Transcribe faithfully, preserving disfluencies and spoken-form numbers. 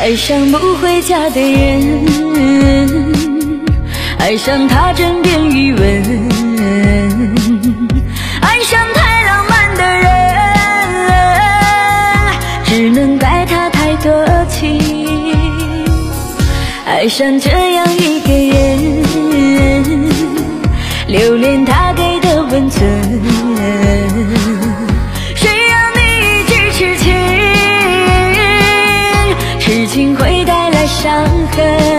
爱上不回家的人，爱上他枕边余温，爱上太浪漫的人，只能怪他太多情。爱上这样一个人，留恋他给的温存，谁让你一直痴情，痴情会带来伤痕。